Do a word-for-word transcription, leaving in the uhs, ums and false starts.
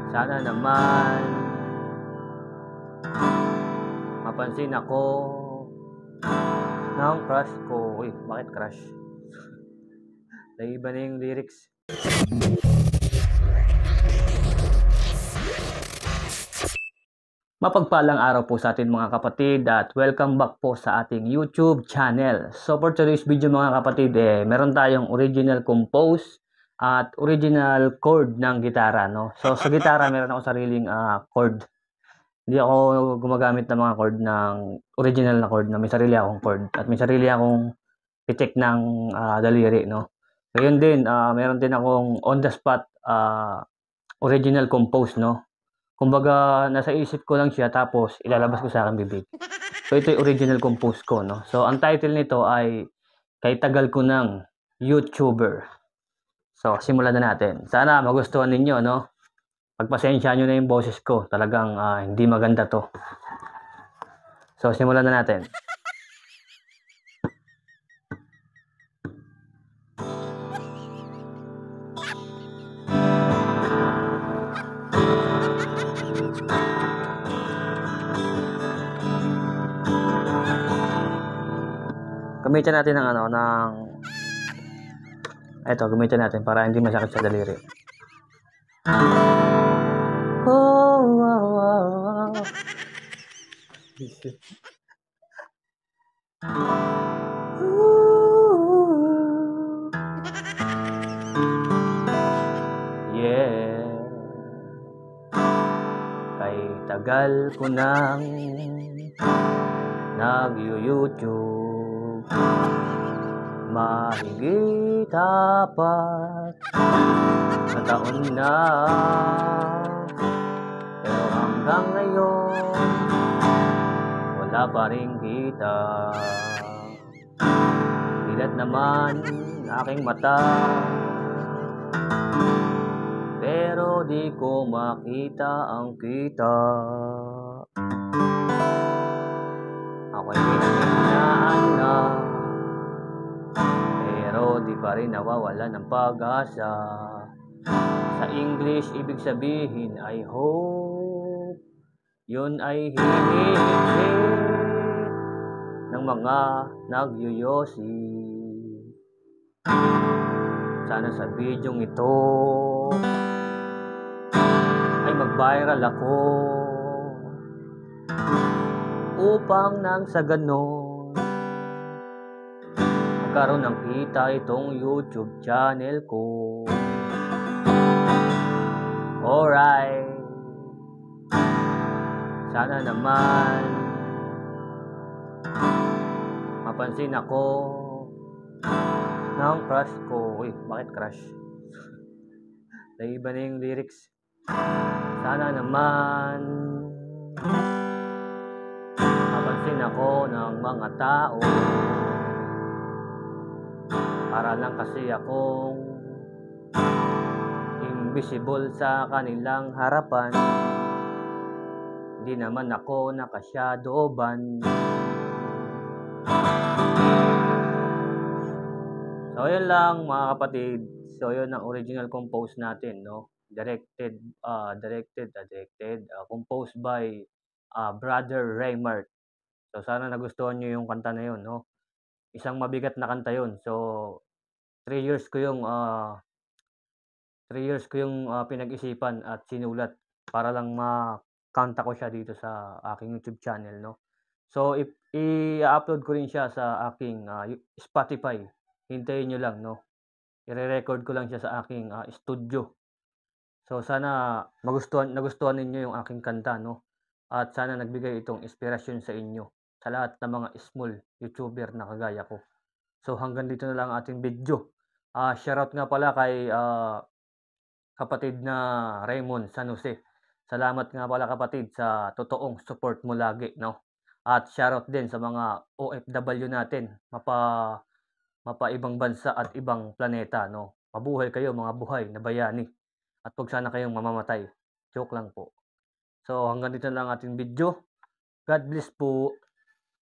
Sana naman mapansin ako ng crush ko. Uy, bakit crush? Naiba na yung lyrics. Mapagpalang araw po sa atin mga kapatid at welcome back po sa ating YouTube channel. So for today's video mga kapatid, eh, meron tayong original compose at original chord ng gitara. No? So sa gitara meron ako sariling uh, chord. Hindi ako gumagamit ng mga chord ng original na chord na may sarili akong chord at may sarili akong pitik ng uh, daliri. No? So yun din, uh, meron din akong on the spot uh, original compose. No? Kumbaga, nasa isip ko lang siya tapos ilalabas ko sa aking bibig. So, ito yung original compose ko, no? So, ang title nito ay Kay Tagal Ko Ng YouTuber. So, simulan na natin. Sana magustuhan ninyo, no? Pagpasensya nyo na yung boses ko. Talagang uh, hindi maganda to. So, simulan na natin. Gamitin natin ng ano, ng eto, gamitin natin para hindi masakit sa daliri. Oh, wow, wow, wow. Yeah. Kay tagal ko nang nag-YouTube, mahigit apat na taon na, pero hanggang ngayon wala pa ring kita. Dilat naman aking mata, pero di ko makita ang kita. Ako'y pinanghinaan na, pero di pa rin nawawala ng pag-asa. Sa English, ibig sabihin I hope. Yun ay hinihigit ng mga nagyoyosi. Sana sa bidyong ito ay mag-viral ako, upang nang sa ganon magkaroon ng kita itong YouTube channel ko. Alright, sana naman mapansin ako ng crush ko. Uy, bakit crush? Naiba na yung lyrics. Sana naman mapansin ako ng mga tao, para lang kasi akong invisible sa kanilang harapan. Hindi naman ako naka-shadow ban. So yun lang mga kapatid. So yun ang original compose natin, no? Directed, uh, directed, uh, directed, uh, composed by uh, Brother Raymart. So sana nagustuhan nyo yung kanta na yun, no? Isang mabigat na kanta yun. So three years ko yung uh, three years ko yung uh, pinag-isipan at sinulat para lang makanta ko siya dito sa aking YouTube channel, no? So if i-upload ko rin siya sa aking uh, Spotify. Hintayin nyo lang, no? I-re-record ko lang siya sa aking uh, studio. So sana magustuhan nagustuhan ninyo yung aking kanta, no? At sana nagbigay itong inspirasyon sa inyo, sa lahat ng mga small YouTuber na kagaya ko. So hanggang dito na lang ating video. Uh, shoutout nga pala kay uh, kapatid na Raymond San Jose. Salamat nga pala kapatid sa totoong support mo lagi, no? At shoutout din sa mga O F W natin, mapa mapa ibang bansa at ibang planeta, no? Mabuhay kayo mga buhay na bayani. At huwag sana kayong mamamatay. Joke lang po. So hanggang dito na lang ating video. God bless po.